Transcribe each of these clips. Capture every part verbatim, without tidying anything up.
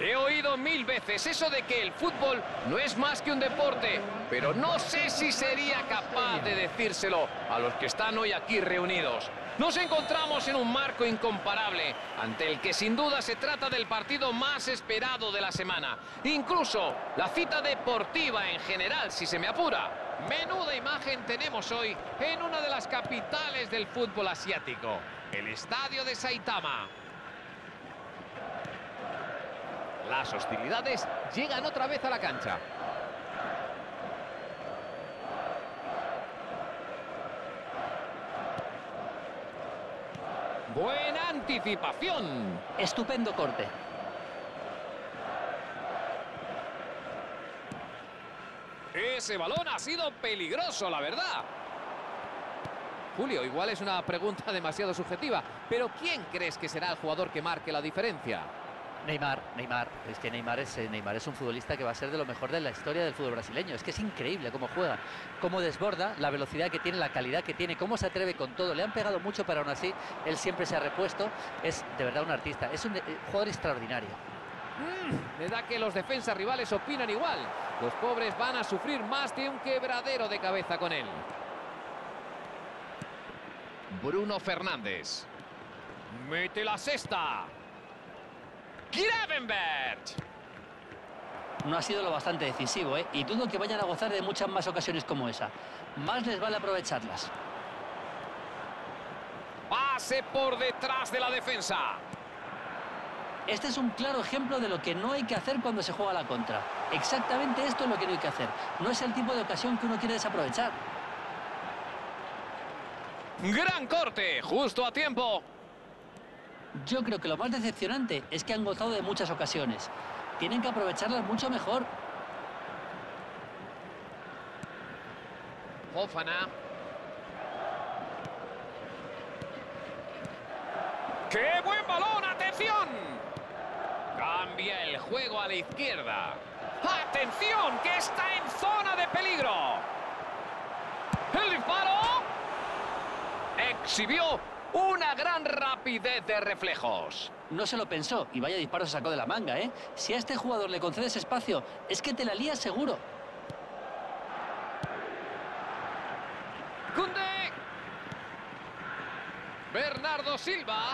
He oído mil veces eso de que el fútbol no es más que un deporte, pero no sé si sería capaz de decírselo a los que están hoy aquí reunidos. Nos encontramos en un marco incomparable, ante el que sin duda se trata del partido más esperado de la semana. Incluso la cita deportiva en general, si se me apura. Menuda imagen tenemos hoy en una de las capitales del fútbol asiático, el estadio de Saitama. Las hostilidades llegan otra vez a la cancha. Buena anticipación. Estupendo corte. Ese balón ha sido peligroso, la verdad. Julio, igual es una pregunta demasiado subjetiva, pero ¿quién crees que será el jugador que marque la diferencia? Neymar, Neymar, es que Neymar es, eh, Neymar es un futbolista que va a ser de lo mejor de la historia del fútbol brasileño. Es que es increíble cómo juega, cómo desborda, la velocidad que tiene, la calidad que tiene, cómo se atreve con todo. Le han pegado mucho, pero aún así él siempre se ha repuesto. Es de verdad un artista, es un eh, jugador extraordinario. Mm, me da que los defensas rivales opinan igual. Los pobres van a sufrir más de un quebradero de cabeza con él. Bruno Fernández. Mete la cesta. Gravenberch. No ha sido lo bastante decisivo, ¿eh? Y dudo que vayan a gozar de muchas más ocasiones como esa. Más les vale aprovecharlas. Pase por detrás de la defensa. Este es un claro ejemplo de lo que no hay que hacer cuando se juega a la contra. Exactamente esto es lo que no hay que hacer. No es el tipo de ocasión que uno quiere desaprovechar. Gran corte, justo a tiempo. Yo creo que lo más decepcionante es que han gozado de muchas ocasiones. Tienen que aprovecharlas mucho mejor. Fofana. ¡Qué buen balón! ¡Atención! Cambia el juego a la izquierda. ¡Atención! ¡Que está en zona de peligro! ¡El disparo! Exhibió una gran rapidez de reflejos. No se lo pensó y vaya disparo se sacó de la manga, ¿eh? Si a este jugador le concedes espacio, es que te la lías seguro. Koundé. Bernardo Silva.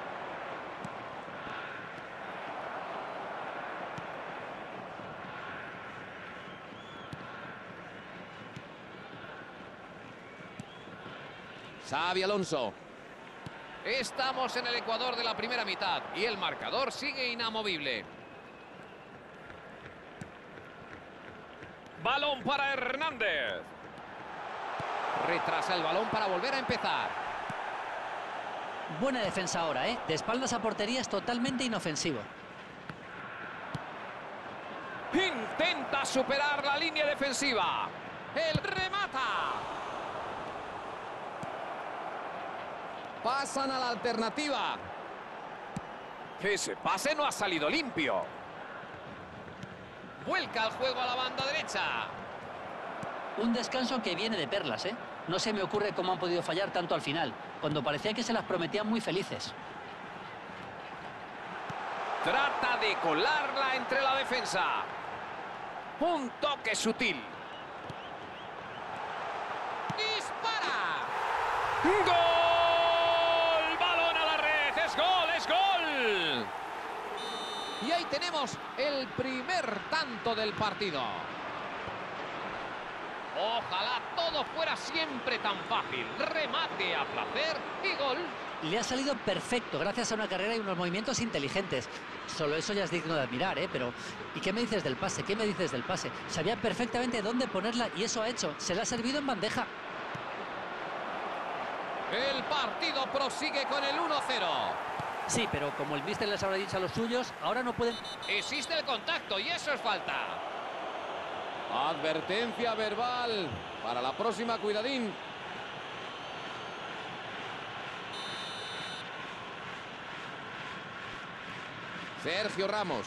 Xabi Alonso. Estamos en el ecuador de la primera mitad y el marcador sigue inamovible. Balón para Hernández. Retrasa el balón para volver a empezar. Buena defensa ahora, ¿eh? De espaldas a portería es totalmente inofensivo. Intenta superar la línea defensiva. El remata. Pasan a la alternativa. Ese pase no ha salido limpio. Vuelca el juego a la banda derecha. Un descanso que viene de perlas, ¿eh? No se me ocurre cómo han podido fallar tanto al final, cuando parecía que se las prometían muy felices. Trata de colarla entre la defensa. Un toque sutil. ¡Dispara! ¡Gol! ¡Balón a la red! ¡Es gol! ¡Es gol! Y ahí tenemos el primer tanto del partido. Ojalá todo fuera siempre tan fácil. Remate a placer y gol. Le ha salido perfecto gracias a una carrera y unos movimientos inteligentes. Solo eso ya es digno de admirar, ¿eh? Pero, ¿y qué me dices del pase? ¿Qué me dices del pase? Sabía perfectamente dónde ponerla y eso ha hecho. Se la ha servido en bandeja. El partido prosigue con el uno cero. Sí, pero como el míster les habrá dicho a los suyos, ahora no pueden... Existe el contacto y eso es falta. Advertencia verbal. Para la próxima, cuidadín. Sergio Ramos.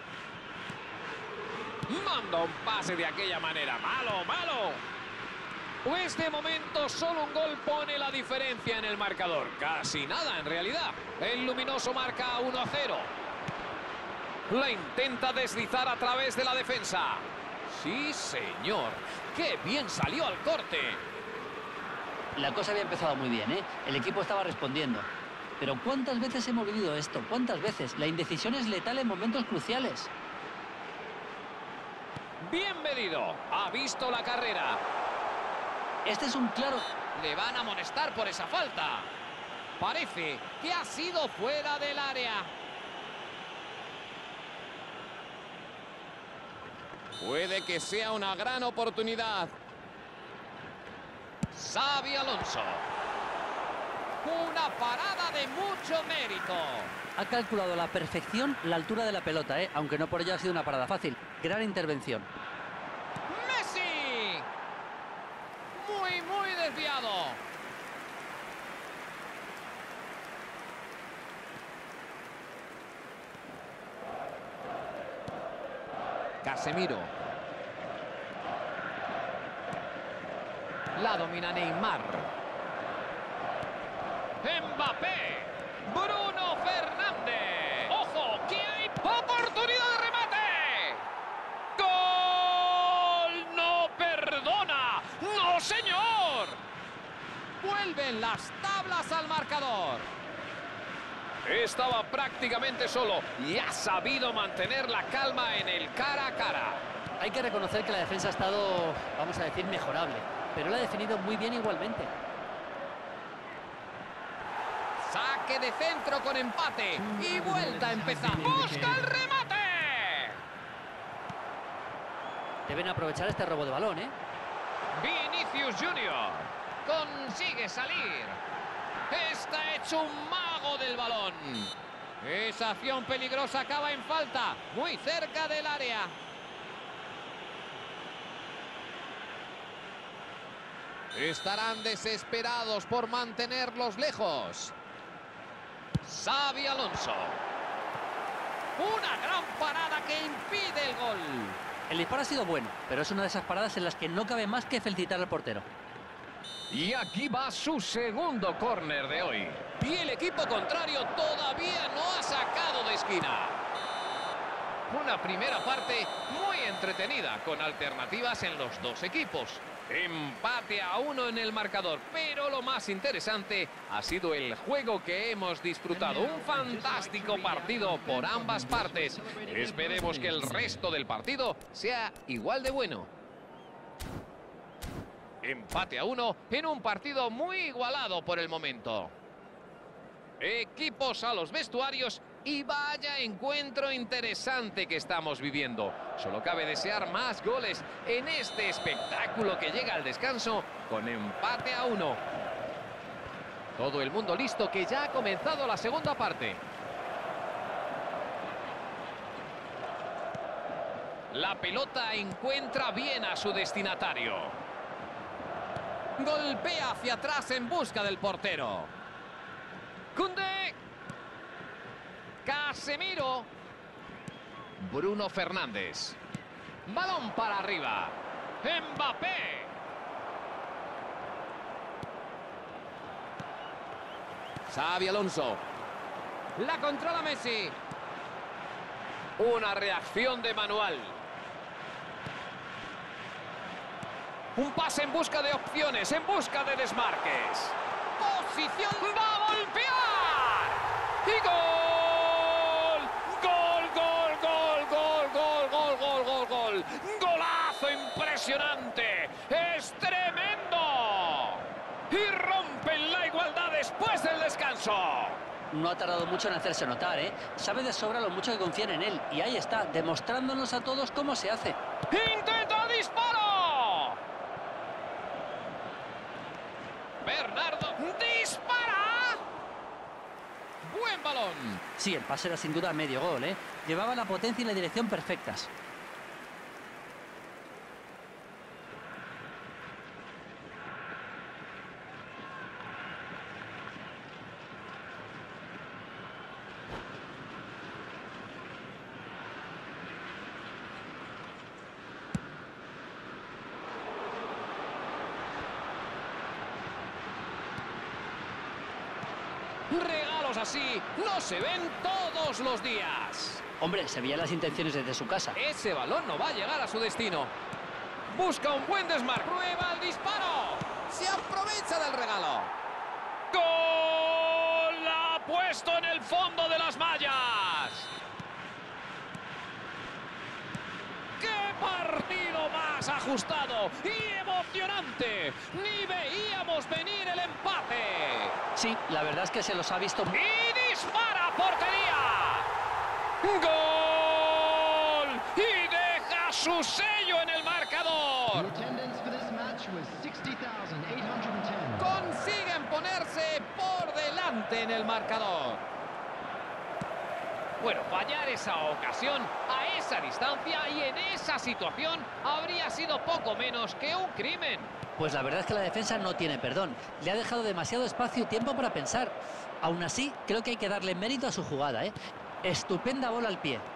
Manda un pase de aquella manera. Malo, malo. Pues de momento solo un gol pone la diferencia en el marcador. Casi nada en realidad. El luminoso marca uno a cero. La intenta deslizar a través de la defensa. Sí, señor. ¡Qué bien salió al corte! La cosa había empezado muy bien, ¿eh? El equipo estaba respondiendo. Pero ¿cuántas veces hemos vivido esto? ¿Cuántas veces? La indecisión es letal en momentos cruciales. Bien medido. Ha visto la carrera. Este es un claro... Le van a amonestar por esa falta. Parece que ha sido fuera del área. Puede que sea una gran oportunidad. Xabi Alonso. Una parada de mucho mérito. Ha calculado a la perfección la altura de la pelota, ¿eh? Aunque no por ello ha sido una parada fácil. Gran intervención. ¡Messi! Muy, muy desviado. Casemiro. La domina Neymar. Mbappé. Bruno Fernández. ¡Ojo! ¡Que hay oportunidad de remate! ¡Gol! ¡No perdona! ¡No, señor! Vuelven las tablas al marcador. Estaba prácticamente solo y ha sabido mantener la calma en el cara a cara. Hay que reconocer que la defensa ha estado, vamos a decir, mejorable. Pero la ha definido muy bien igualmente. Saque de centro con empate y vuelta a empezar. ¡Busca el remate! Deben aprovechar este robo de balón, ¿eh? Vinicius Junior consigue salir. Está hecho un mago del balón. Esa acción peligrosa acaba en falta, muy cerca del área. Estarán desesperados por mantenerlos lejos. Xabi Alonso. Una gran parada que impide el gol. El disparo ha sido bueno, pero es una de esas paradas en las que no cabe más que felicitar al portero. Y aquí va su segundo córner de hoy. Y el equipo contrario todavía no ha sacado de esquina. Una primera parte muy entretenida, con alternativas en los dos equipos. Empate a uno en el marcador, pero lo más interesante ha sido el juego que hemos disfrutado. Un fantástico partido por ambas partes. Esperemos que el resto del partido sea igual de bueno. Empate a uno en un partido muy igualado por el momento. Equipos a los vestuarios y vaya encuentro interesante que estamos viviendo. Solo cabe desear más goles en este espectáculo que llega al descanso con empate a uno. Todo el mundo listo, que ya ha comenzado la segunda parte. La pelota encuentra bien a su destinatario. Golpea hacia atrás en busca del portero. Koundé. Casemiro. Bruno Fernández. Balón para arriba. Mbappé. Xabi Alonso. La controla Messi. Una reacción de manual. Un pase en busca de opciones, en busca de desmarques. Posición. ¡Va a golpear! ¡Y gol! ¡Gol, gol, gol, gol, gol, gol, gol, gol, gol! ¡Golazo impresionante! ¡Es tremendo! Y rompen la igualdad después del descanso. No ha tardado mucho en hacerse notar, ¿eh? Sabe de sobra lo mucho que confían en él. Y ahí está, demostrándonos a todos cómo se hace. ¡Intenta disparo! Bernardo dispara. Buen balón. Sí, el pase era sin duda medio gol, ¿eh? Llevaba la potencia y la dirección perfectas. Regalos así no se ven todos los días. Hombre, se veían las intenciones desde su casa. Ese balón no va a llegar a su destino. Busca un buen desmarque. Prueba el disparo. Se aprovecha del regalo. ¡Gol! La ha puesto en el fondo de las mallas. ¡Qué partido más ajustado y emocionante! Ni veíamos venir el empate. Sí, la verdad es que se los ha visto. ¡Y dispara, portería! ¡Gol! ¡Y deja su sello en el marcador! Consiguen ponerse por delante en el marcador. Bueno, fallar esa ocasión a esa distancia y en esa situación habría sido poco menos que un crimen. Pues la verdad es que la defensa no tiene perdón. Le ha dejado demasiado espacio y tiempo para pensar. Aún así, creo que hay que darle mérito a su jugada, ¿eh? Estupenda bola al pie.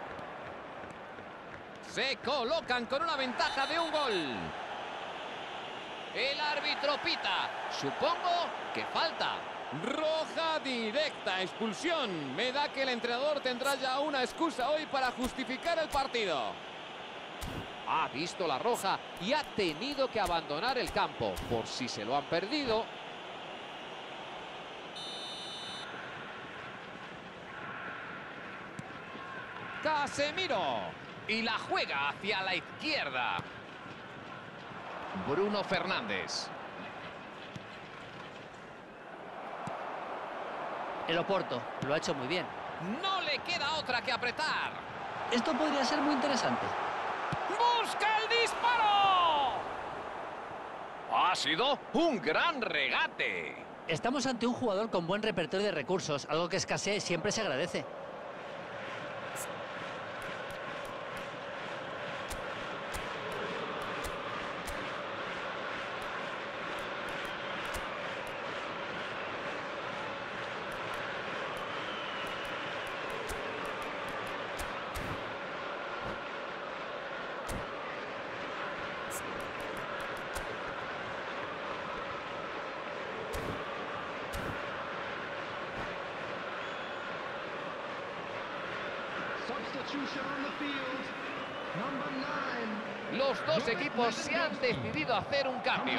Se colocan con una ventaja de un gol. El árbitro pita. Supongo que falta. Roja directa, expulsión. Me da que el entrenador tendrá ya una excusa hoy para justificar el partido. Ha visto la roja y ha tenido que abandonar el campo. Por si se lo han perdido. Casemiro. Y la juega hacia la izquierda. Bruno Fernández. El Oporto lo ha hecho muy bien. No le queda otra que apretar. Esto podría ser muy interesante. ¡Busca el disparo! Ha sido un gran regate. Estamos ante un jugador con buen repertorio de recursos, algo que escasea y siempre se agradece. Los dos equipos se han decidido a hacer un cambio.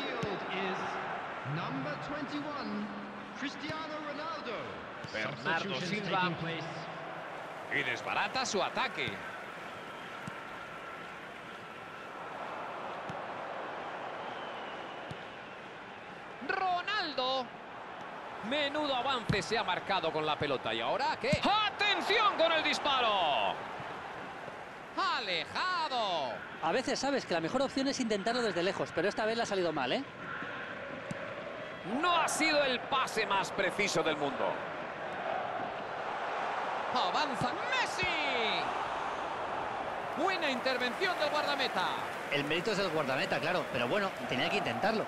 Bernardo Silva. Y desbarata su ataque. Ronaldo. Menudo avance se ha marcado con la pelota. ¿Y ahora qué? ¡Atención con el disparo! ¡Alejado! A veces sabes que la mejor opción es intentarlo desde lejos, pero esta vez le ha salido mal, ¿eh? No ha sido el pase más preciso del mundo. ¡Avanza Messi! Buena intervención del guardameta. El mérito es del guardameta, claro, pero bueno, tenía que intentarlo.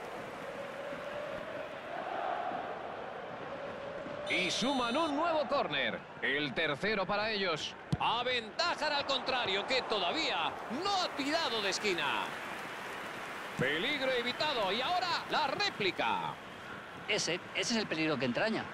Y suman un nuevo córner. El tercero para ellos. Aventajan al contrario, que todavía no ha tirado de esquina. Peligro evitado y ahora la réplica. Ese, ese es el peligro que entraña.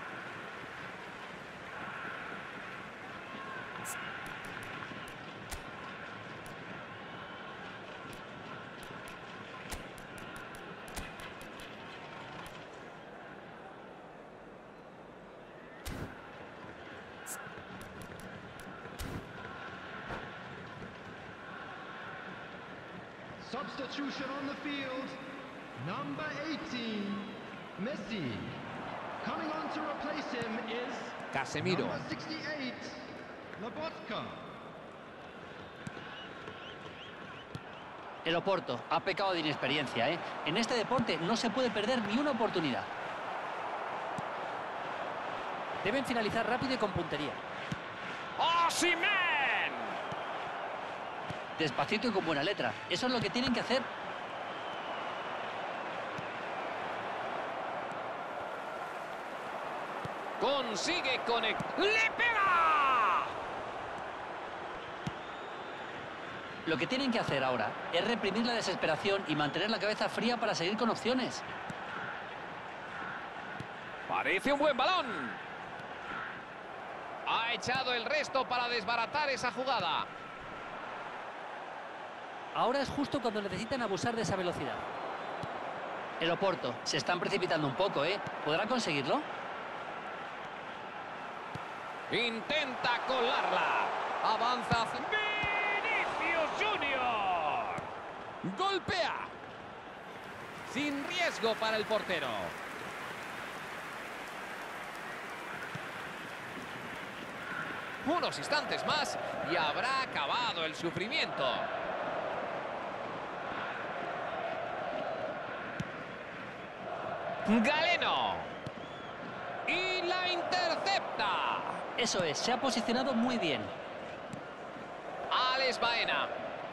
Substitution on the field, number eighteen, Messi. Coming on to replace him is Casemiro. number sixty-eight, Lobotka. El Oporto ha pecado de inexperiencia, ¿eh? En este deporte no se puede perder ni una oportunidad. Deben finalizar rápido y con puntería. ¡Osimhen! Despacito y con buena letra. Eso es lo que tienen que hacer. Consigue conectar. ¡Le pega! Lo que tienen que hacer ahora es reprimir la desesperación y mantener la cabeza fría para seguir con opciones. Parece un buen balón. Ha echado el resto para desbaratar esa jugada. Ahora es justo cuando necesitan abusar de esa velocidad. El Oporto se están precipitando un poco, ¿eh? ¿Podrá conseguirlo? Intenta colarla. Avanza. Vinicius Junior. Golpea. Sin riesgo para el portero. Unos instantes más y habrá acabado el sufrimiento. Galeno. Y la intercepta. Eso es, se ha posicionado muy bien. Alex Baena.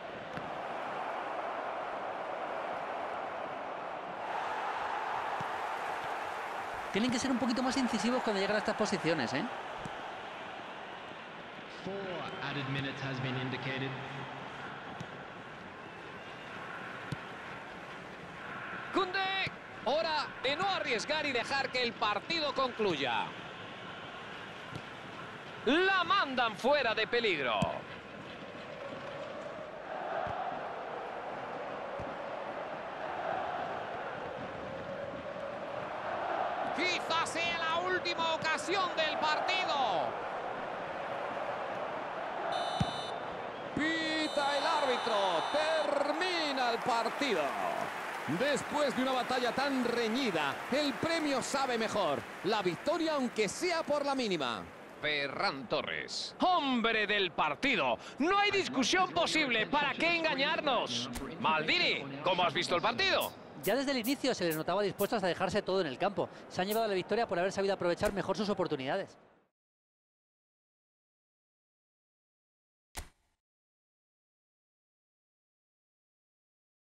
Tienen que ser un poquito más incisivos cuando llegan a estas posiciones, ¿eh? Four added minutes has been indicated. Koundé. Hora de no arriesgar y dejar que el partido concluya. La mandan fuera de peligro. Quizás sea la última ocasión del partido. Pita el árbitro. Termina el partido. Después de una batalla tan reñida, el premio sabe mejor. La victoria, aunque sea por la mínima. Ferran Torres, hombre del partido. No hay discusión posible. ¿Para qué engañarnos? Maldini, ¿cómo has visto el partido? Ya desde el inicio se les notaba dispuestos a dejarse todo en el campo. Se han llevado la victoria por haber sabido aprovechar mejor sus oportunidades.